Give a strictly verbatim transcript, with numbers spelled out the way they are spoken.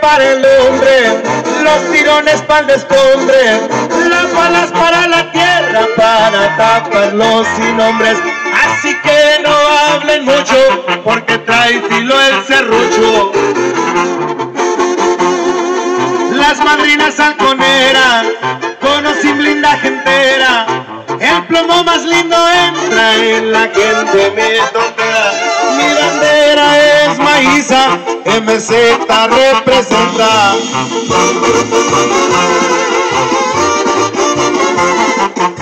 para el hombre, los tirones para el descombre, las balas para la tierra, para tapar los sin nombres. Así que no hablen mucho, porque trae filo el serrucho. Las madrinas halconeras, con o sin blindaje entera, el plomo más lindo entra en la gente me toquea. Mi bandera es Maíza, M Z representa.